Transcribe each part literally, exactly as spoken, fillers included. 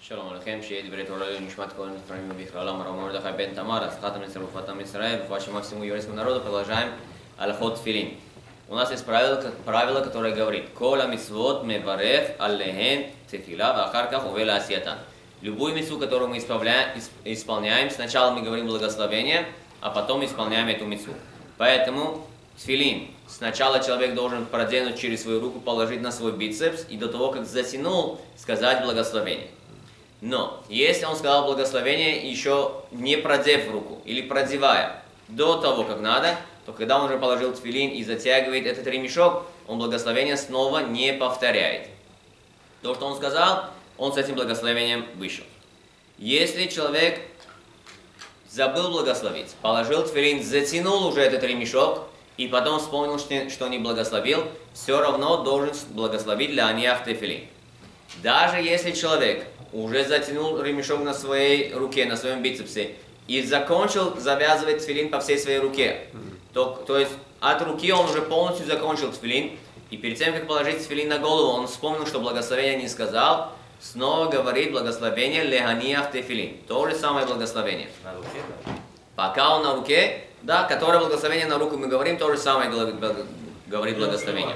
שלום עליכם, שיהיה דברי תורה לנשמת כל הנפטרים ובכללם הרב מרדכי בן תמר, הצלחתם לצרופתם Израиль, вашему всему еврейскому народу, продолжаем Алachот Тефилин. У нас есть правило, правило, которое говорит: «Кола мицвот меварев аллехен тефила, вахарках увела асиятан». Любую мицву, которую мы исполняем, сначала мы говорим благословение, а потом исполняем эту мицву. Поэтому тефилин сначала человек должен проденуть через свою руку, положить на свой бицепс, и до того, как затянул, сказать благословение. Но если он сказал благословение, еще не продев руку, или продевая до того, как надо, то когда он уже положил тефилин и затягивает этот ремешок, он благословение снова не повторяет. То, что он сказал, он с этим благословением вышел. Если человек забыл благословить, положил тефилин, затянул уже этот ремешок, и потом вспомнил, что не благословил, все равно должен благословить для Unayev Тефилин. Даже если человек уже затянул ремешок на своей руке, на своем бицепсе, и закончил завязывать тефилин по всей своей руке, то, то есть от руки он уже полностью закончил тефилин, и перед тем, как положить тефилин на голову, он вспомнил, что благословение не сказал, снова говорит благословение Unayev Тефилин. То же самое благословение. На руке, да? Пока он на руке, да, которое благословение на руку мы говорим, то же самое говорит благословение.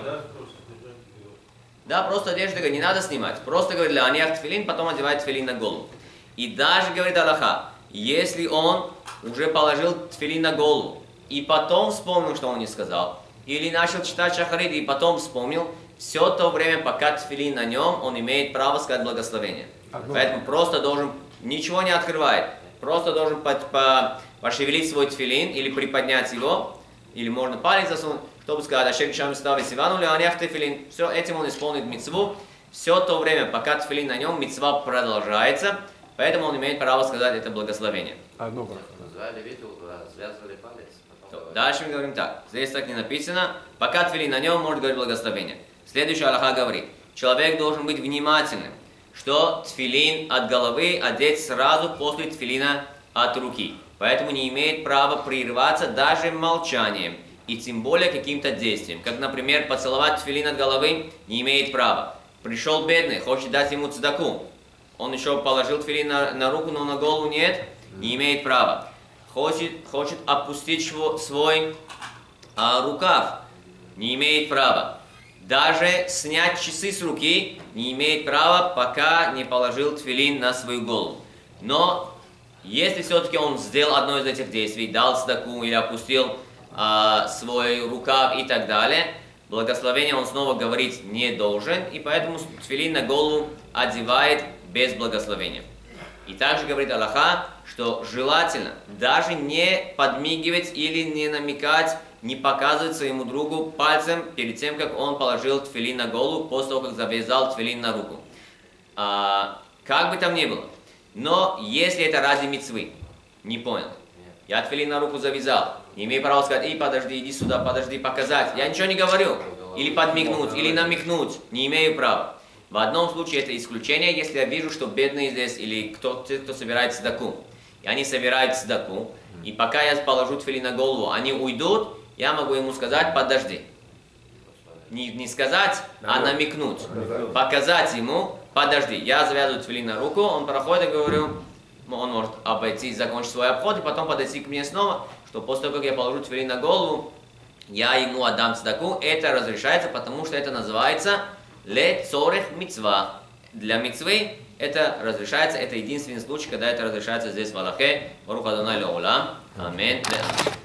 Да, просто одежду не надо снимать. Просто говорит Unayev Тефилин, потом одевает тефилин на голову. И даже, говорит Алаха, если он уже положил тефилин на голову, и потом вспомнил, что он не сказал, или начал читать шахарит, и потом вспомнил, все то время, пока тефилин на нем, он имеет право сказать благословение. Поэтому просто должен, ничего не открывает, просто должен по, по, пошевелить свой тефилин, или приподнять его, или можно палец засунуть, чтобы сказать: «Ашер кишам ставит сивану ли Unayev Тефилин». Все, этим он исполнит мицву. Все то время, пока тефилин на нем, мицва продолжается, поэтому он имеет право сказать это благословение. Одно назвали виду, связывали палец. То, дальше мы говорим так. Здесь так не написано. Пока тефилин на нем, может говорить благословение. Следующий Алаха говорит: человек должен быть внимательным, что тефилин от головы одеть сразу после тефилина от руки. Поэтому не имеет права прерываться даже молчанием, и тем более каким-то действием. Как, например, поцеловать тефилин от головы не имеет права. Пришел бедный, хочет дать ему цдаку. Он еще положил тефилин на, на руку, но на голову нет, не имеет права. Хочет, хочет опустить свой а, рукав, не имеет права. Даже снять часы с руки не имеет права, пока не положил тефилин на свою голову. Но если все-таки он сделал одно из этих действий, дал цдаку или опустил а, свой рукав и так далее, благословение он снова говорить не должен, и поэтому тефилин на голову одевает без благословения. И также говорит Алаха, что желательно даже не подмигивать или не намекать, не показывать своему другу пальцем перед тем, как он положил тефилин на голову, после того, как завязал тефилин на руку. А, как бы там ни было. Но если это ради мицвы, не понял. Я тефилин на руку завязал, не имею права сказать: «Эй, подожди, иди сюда, подожди, показать». Я ничего не говорю. Или подмигнуть, или намекнуть. Не имею права. В одном случае это исключение, если я вижу, что бедные здесь, или кто, кто собирает цдаку. И они собирают цдаку, и пока я положу тефилин на голову, они уйдут, я могу ему сказать: подожди. Не, не сказать, а намекнуть. Показать ему: подожди, я завязываю тефилин на руку, он проходит, и говорю, он может обойти, закончить свой обход, и потом подойти к мне снова, что после того, как я положу тефилин на голову, я ему отдам цдаку. Это разрешается, потому что это называется ле цорех мицва. Для мицвы это разрешается, это единственный случай, когда это разрешается здесь в Аллахе. Барух Адонай леолам. Амин.